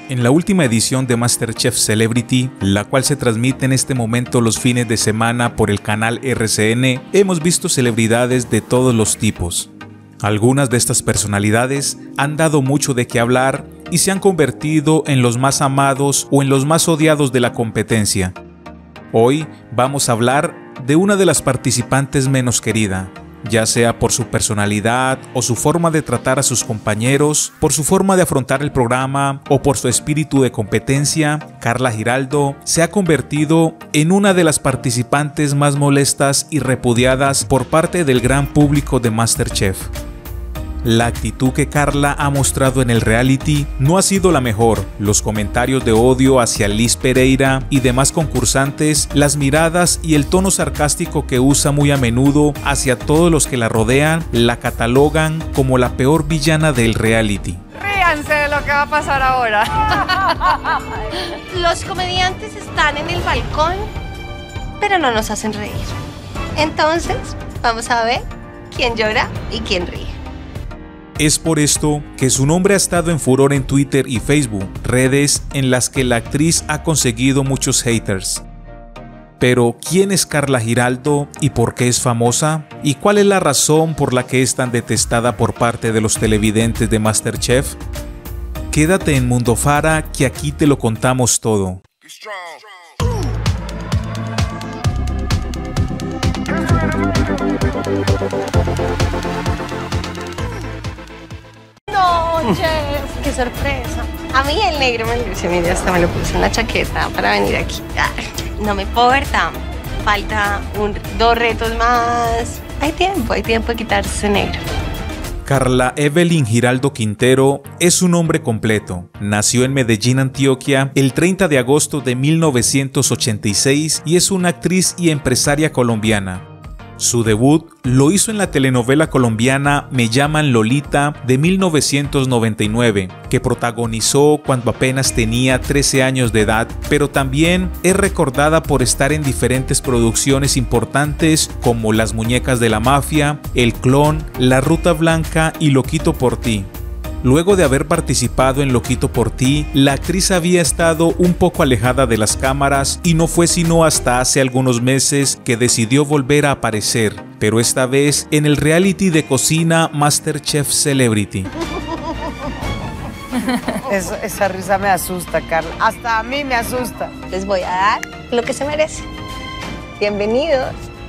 En la última edición de MasterChef Celebrity, la cual se transmite en este momento los fines de semana por el canal RCN, hemos visto celebridades de todos los tipos. Algunas de estas personalidades han dado mucho de qué hablar y se han convertido en los más amados o en los más odiados de la competencia. Hoy vamos a hablar de una de las participantes menos querida, ya sea por su personalidad o su forma de tratar a sus compañeros, por su forma de afrontar el programa o por su espíritu de competencia. Carla Giraldo se ha convertido en una de las participantes más molestas y repudiadas por parte del gran público de MasterChef. La actitud que Carla ha mostrado en el reality no ha sido la mejor. Los comentarios de odio hacia Liz Pereira y demás concursantes, las miradas y el tono sarcástico que usa muy a menudo hacia todos los que la rodean, la catalogan como la peor villana del reality. Ríanse de lo que va a pasar ahora. Los comediantes están en el balcón, pero no nos hacen reír. Entonces, vamos a ver quién llora y quién ríe. Es por esto que su nombre ha estado en furor en Twitter y Facebook, redes en las que la actriz ha conseguido muchos haters. Pero, ¿quién es Carla Giraldo y por qué es famosa? ¿Y cuál es la razón por la que es tan detestada por parte de los televidentes de MasterChef? Quédate en Mundo Fara, que aquí te lo contamos todo. Chef, qué sorpresa. A mí el negro me luce, mira, hasta me lo puse en la chaqueta para venir aquí. No me importa, falta dos retos más. Hay tiempo de quitarse ese negro. Carla Evelyn Giraldo Quintero es un nombre completo. Nació en Medellín, Antioquia, el 30 de agosto de 1986 y es una actriz y empresaria colombiana. Su debut lo hizo en la telenovela colombiana Me llaman Lolita de 1999, que protagonizó cuando apenas tenía 13 años de edad, pero también es recordada por estar en diferentes producciones importantes como Las Muñecas de la Mafia, El Clon, La Ruta Blanca y Loquito por ti. Luego de haber participado en Loquito por ti, la actriz había estado un poco alejada de las cámaras y no fue sino hasta hace algunos meses que decidió volver a aparecer, pero esta vez en el reality de cocina MasterChef Celebrity. Esa risa me asusta, Carla. Hasta a mí me asusta. Les voy a dar lo que se merecen. Bienvenidos.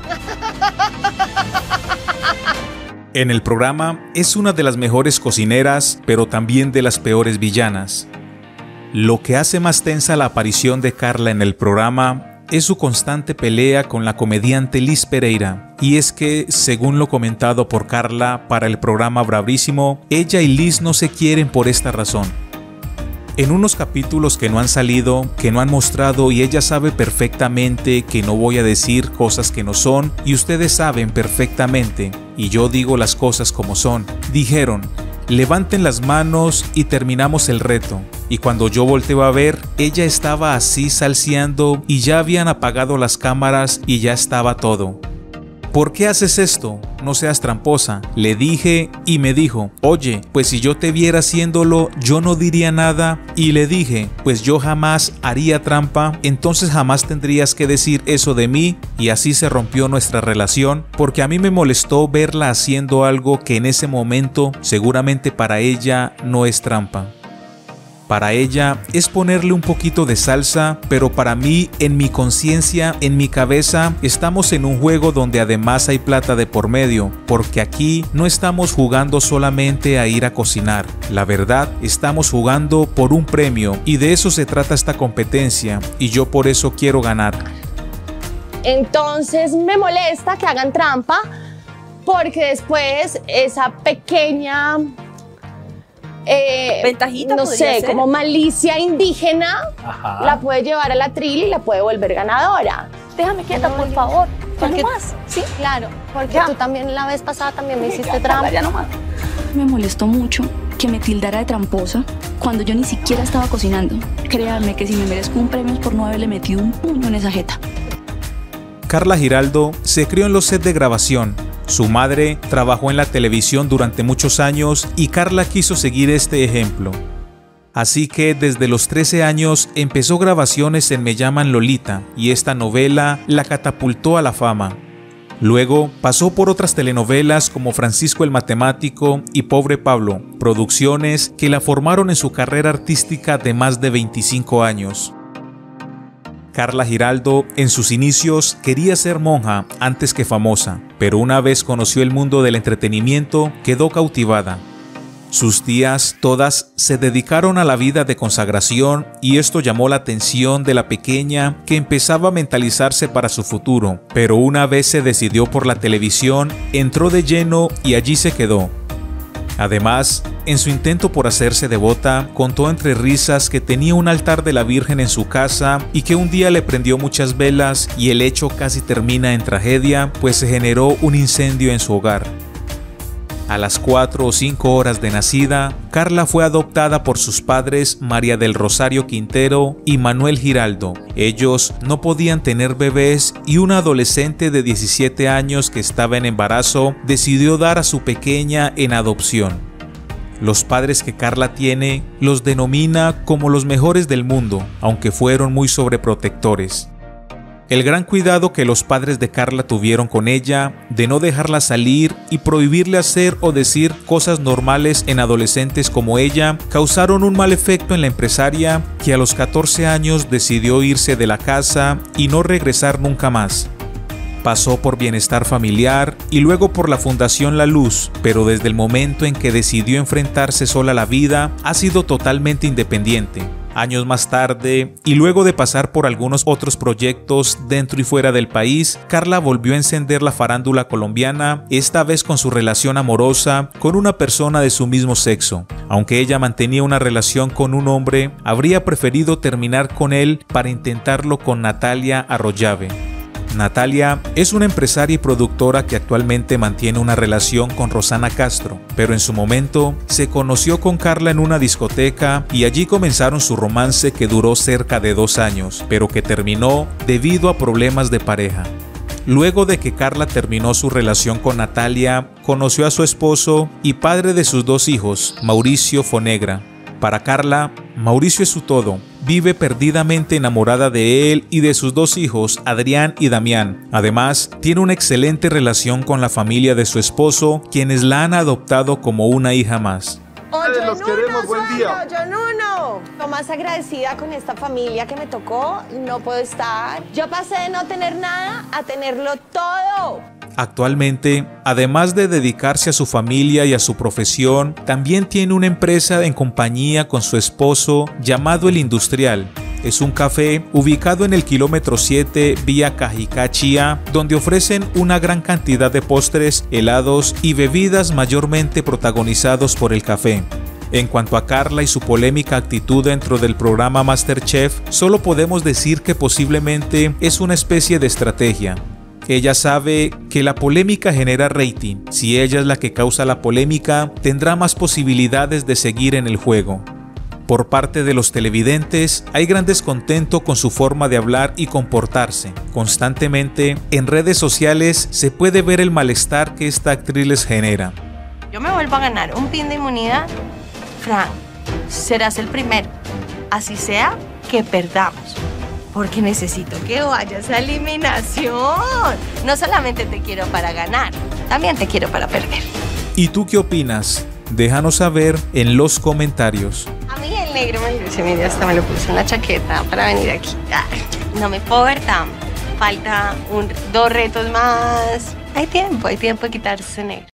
En el programa es una de las mejores cocineras, pero también de las peores villanas. Lo que hace más tensa la aparición de Carla en el programa es su constante pelea con la comediante Liz Pereira. Y es que, según lo comentado por Carla para el programa Bravísimo, ella y Liz no se quieren por esta razón. En unos capítulos que no han salido, que no han mostrado y ella sabe perfectamente que no voy a decir cosas que no son y ustedes saben perfectamente y yo digo las cosas como son, dijeron, levanten las manos y terminamos el reto. Y cuando yo volteo a ver, ella estaba así salseando y ya habían apagado las cámaras y ya estaba todo. ¿Por qué haces esto? No seas tramposa, le dije y me dijo, oye, pues si yo te viera haciéndolo, yo no diría nada. Y le dije, pues yo jamás haría trampa, entonces jamás tendrías que decir eso de mí. Y así se rompió nuestra relación, porque a mí me molestó verla haciendo algo que en ese momento seguramente para ella no es trampa. Para ella es ponerle un poquito de salsa, pero para mí, en mi conciencia, en mi cabeza, estamos en un juego donde además hay plata de por medio, porque aquí no estamos jugando solamente a ir a cocinar. La verdad, estamos jugando por un premio y de eso se trata esta competencia y yo por eso quiero ganar. Entonces me molesta que hagan trampa porque después esa pequeña... ventajita, no sé, ser como malicia indígena, la puede llevar a la tril y la puede volver ganadora. Déjame quieta, por favor. Ya Porque, no más. sí, claro, porque Ya. tú también la vez pasada también me hiciste trampa. Ya no más. Me molestó mucho que me tildara de tramposa cuando yo ni siquiera estaba cocinando. Créanme que si me merezco un premio es por no haberle metido un puño en esa jeta. Carla Giraldo se crió en los sets de grabación. Su madre trabajó en la televisión durante muchos años y Carla quiso seguir este ejemplo. Así que desde los 13 años empezó grabaciones en Me llaman Lolita y esta novela la catapultó a la fama. Luego pasó por otras telenovelas como Francisco el Matemático y Pobre Pablo, producciones que la formaron en su carrera artística de más de 25 años. Carla Giraldo, en sus inicios, quería ser monja antes que famosa, pero una vez conoció el mundo del entretenimiento, quedó cautivada. Sus tías, todas, se dedicaron a la vida de consagración y esto llamó la atención de la pequeña que empezaba a mentalizarse para su futuro, pero una vez se decidió por la televisión, entró de lleno y allí se quedó. Además, en su intento por hacerse devota, contó entre risas que tenía un altar de la Virgen en su casa y que un día le prendió muchas velas y el hecho casi termina en tragedia, pues se generó un incendio en su hogar. A las 4 o 5 horas de nacida, Carla fue adoptada por sus padres María del Rosario Quintero y Manuel Giraldo. Ellos no podían tener bebés y una adolescente de 17 años que estaba en embarazo decidió dar a su pequeña en adopción. Los padres que Carla tiene los denomina como los mejores del mundo, aunque fueron muy sobreprotectores. El gran cuidado que los padres de Carla tuvieron con ella, de no dejarla salir y prohibirle hacer o decir cosas normales en adolescentes como ella, causaron un mal efecto en la empresaria que a los 14 años decidió irse de la casa y no regresar nunca más. Pasó por Bienestar Familiar y luego por la Fundación La Luz, pero desde el momento en que decidió enfrentarse sola a la vida, ha sido totalmente independiente. Años más tarde, y luego de pasar por algunos otros proyectos dentro y fuera del país, Carla volvió a encender la farándula colombiana, esta vez con su relación amorosa con una persona de su mismo sexo. Aunque ella mantenía una relación con un hombre, habría preferido terminar con él para intentarlo con Natalia Arroyave. Natalia es una empresaria y productora que actualmente mantiene una relación con Rosana Castro, pero en su momento se conoció con Carla en una discoteca y allí comenzaron su romance que duró cerca de 2 años, pero que terminó debido a problemas de pareja. Luego de que Carla terminó su relación con Natalia, conoció a su esposo y padre de sus 2 hijos, Mauricio Fonegra. Para Carla, Mauricio es su todo. Vive perdidamente enamorada de él y de sus 2 hijos, Adrián y Damián. Además, tiene una excelente relación con la familia de su esposo, quienes la han adoptado como una hija más. Los queremos, buen día. Lo más agradecida con esta familia que me tocó, no puedo estar. Yo pasé de no tener nada a tenerlo todo. Actualmente, además de dedicarse a su familia y a su profesión, también tiene una empresa en compañía con su esposo llamado El Industrial. Es un café ubicado en el kilómetro 7 vía Cajicá Chía, donde ofrecen una gran cantidad de postres, helados y bebidas mayormente protagonizados por el café. En cuanto a Carla y su polémica actitud dentro del programa MasterChef, solo podemos decir que posiblemente es una especie de estrategia. Ella sabe que la polémica genera rating. Si ella es la que causa la polémica, tendrá más posibilidades de seguir en el juego. Por parte de los televidentes, hay gran descontento con su forma de hablar y comportarse. Constantemente, en redes sociales se puede ver el malestar que esta actriz les genera. Yo me vuelvo a ganar un pin de inmunidad, Frank, serás el primero. Así sea que perdamos. Porque necesito que vayas a eliminación. No solamente te quiero para ganar, también te quiero para perder. ¿Y tú qué opinas? Déjanos saber en los comentarios. A mí el negro me luce, mira, hasta me lo puse en la chaqueta para venir aquí. Ay, no me puedo ver tan. Falta 2 retos más. Hay tiempo de quitarse ese negro.